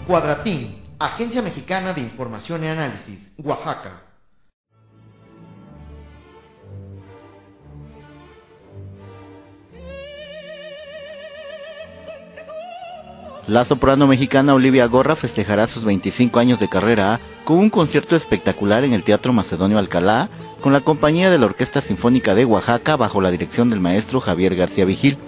Cuadratín, Agencia Mexicana de Información y Análisis, Oaxaca. La soprano mexicana Olivia Gorra festejará sus 25 años de carrera con un concierto espectacular en el Teatro Macedonio Alcalá, con la compañía de la Orquesta Sinfónica de Oaxaca bajo la dirección del maestro Javier García Vigil.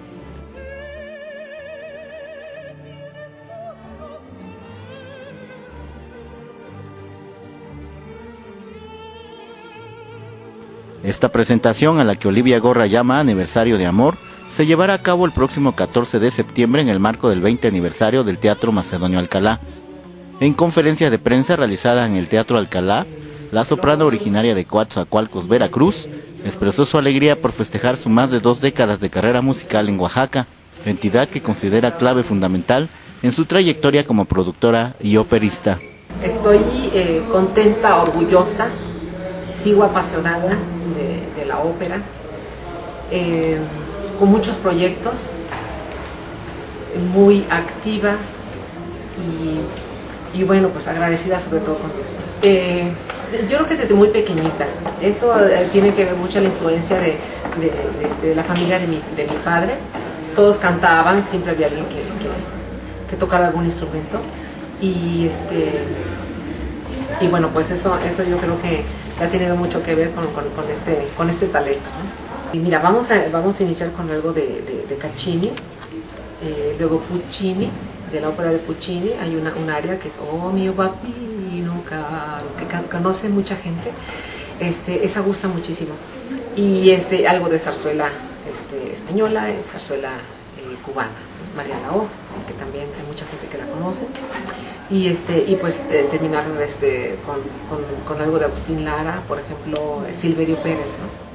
Esta presentación, a la que Olivia Gorra llama Aniversario de Amor, se llevará a cabo el próximo 14 de septiembre en el marco del 20 aniversario del Teatro Macedonio Alcalá. En conferencia de prensa realizada en el Teatro Alcalá, la soprano originaria de Coatzacoalcos, Veracruz, expresó su alegría por festejar su más de 2 décadas de carrera musical en Oaxaca, entidad que considera clave fundamental en su trayectoria como productora y operista. Estoy contenta, orgullosa, sigo apasionada de la ópera, con muchos proyectos, muy activa y bueno, pues agradecida sobre todo con Dios. Yo creo que desde muy pequeñita, eso tiene que ver mucho la influencia de la familia de mi padre. Todos cantaban, siempre había alguien que tocara algún instrumento y bueno, pues eso yo creo que ha tenido mucho que ver con este talento, ¿no? Y mira, vamos a iniciar con algo de Caccini, luego Puccini, de la ópera de Puccini. Hay un área que es Oh mio bambino caro, que conoce mucha gente. Esa gusta muchísimo. Y algo de zarzuela española, zarzuela cubana, Mariana O, que también hay mucha gente que la conoce. Y pues terminar con algo de Agustín Lara, por ejemplo, Silverio Pérez, ¿no?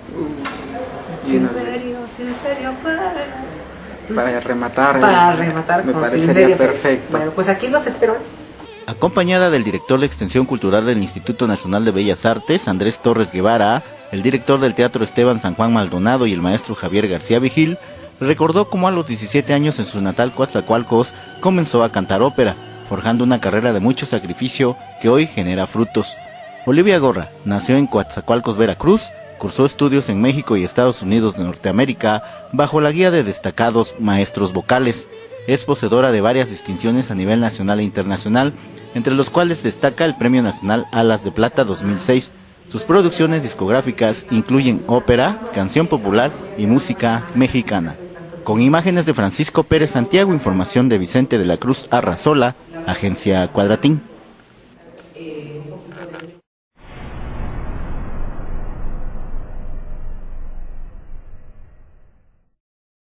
Silverio Pérez. Para rematar me con parecería Silverio perfecto. Bueno, pues aquí los espero. Acompañada del director de Extensión Cultural del Instituto Nacional de Bellas Artes, Andrés Torres Guevara, el director del Teatro Esteban San Juan Maldonado y el maestro Javier García Vigil, recordó cómo a los 17 años en su natal Coatzacoalcos comenzó a cantar ópera, forjando una carrera de mucho sacrificio que hoy genera frutos. Olivia Gorra nació en Coatzacoalcos, Veracruz, cursó estudios en México y Estados Unidos de Norteamérica bajo la guía de destacados maestros vocales. Es poseedora de varias distinciones a nivel nacional e internacional, entre los cuales destaca el Premio Nacional Alas de Plata 2006. Sus producciones discográficas incluyen ópera, canción popular y música mexicana. Con imágenes de Francisco Pérez Santiago, información de Vicente de la Cruz Arrazola, Agencia Cuadratín.